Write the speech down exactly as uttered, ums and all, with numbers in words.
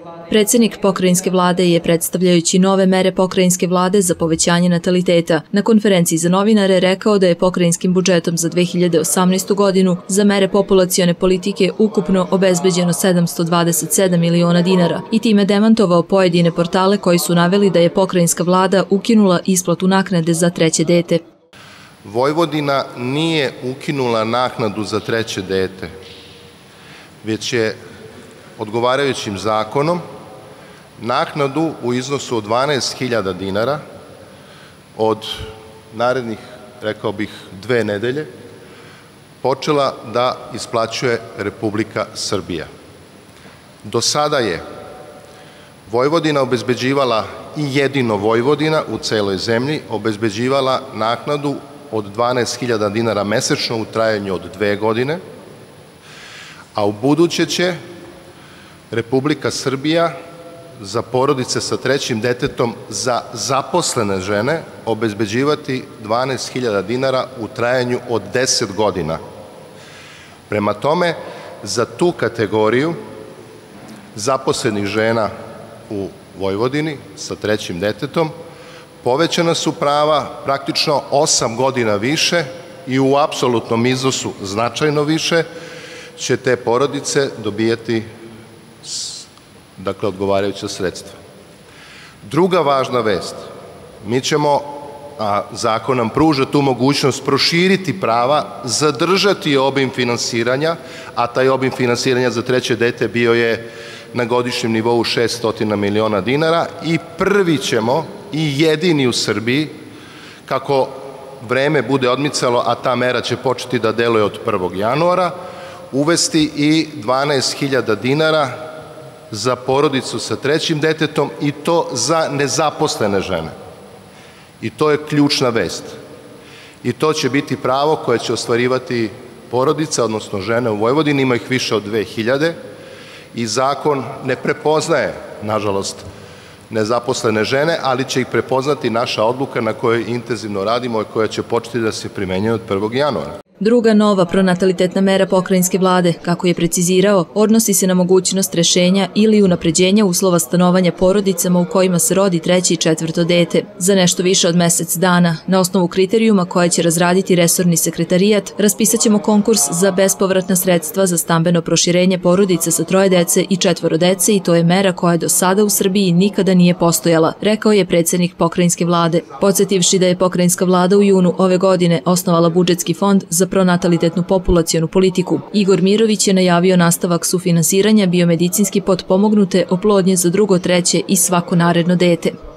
Predsednik pokrajinske vlade je, predstavljajući nove mere pokrajinske vlade za povećanje nataliteta, na konferenciji za novinare rekao da je pokrajinskim budžetom za dve hiljade osamnaestu. godinu za mere populacione politike ukupno obezbeđeno sedamsto dvadeset sedam miliona dinara i time demantovao pojedine portale koji su naveli da je pokrajinska vlada ukinula isplatu naknade za treće dete. Vojvodina nije ukinula naknadu za treće dete, već je odgovarajućim zakonom naknadu u iznosu od dvanaest hiljada dinara od narednih, rekao bih, dve nedelje počela da isplaćuje Republika Srbija. Do sada je Vojvodina obezbeđivala, i jedino Vojvodina u celoj zemlji, obezbeđivala naknadu od dvanaest hiljada dinara mesečno u trajanju od dve godine, a u buduće će Republika Srbija za porodice sa trećim detetom za zaposlene žene obezbeđivati dvanaest hiljada dinara u trajanju od deset godina. Prema tome, za tu kategoriju zaposlenih žena u Vojvodini sa trećim detetom povećana su prava praktično osam godina više i u apsolutnom iznosu značajno više će te porodice dobijati dakle odgovarajuća sredstva. Druga važna vest, mi ćemo, a zakon nam pruža tu mogućnost, proširiti prava, zadržati obim finansiranja, a taj obim finansiranja za treće dete bio je na godišnjem nivou šesnaest miliona dinara i prvi ćemo i jedini u Srbiji, kako vreme bude odmicalo, a ta mera će početi da deluje od prvog januara, uvesti i dvanaest hiljada dinara za porodicu sa trećim detetom i to za nezaposlene žene. I to je ključna vest. I to će biti pravo koje će ostvarivati porodica, odnosno žene u Vojvodini, ima ih više od dve hiljade i zakon ne prepoznaje, nažalost, nezaposlene žene, ali će ih prepoznati naša odluka na kojoj intenzivno radimo i koja će početi da se primenjuje od prvog januara. Druga nova pronatalitetna mera pokrajinske vlade, kako je precizirao, odnosi se na mogućnost rešenja ili unapređenja uslova stanovanja porodicama u kojima se rodi treće i četvrto dete. Za nešto više od mesec dana, na osnovu kriterijuma koje će razraditi resorni sekretarijat, raspisat ćemo konkurs za bespovratna sredstva za stambeno proširenje porodica sa troje dece i četvoro dece i to je mera koja do sada u Srbiji nikada nije postojala, rekao je predsednik pokrajinske vlade. Podsetivši da je pokrajinska vlada u junu ove godine osnovala budžetski fond za pronatalitetnu populacionu politiku, Igor Mirović je najavio nastavak sufinansiranja biomedicinski potpomognute oplodnje za drugo, treće i svako naredno dete.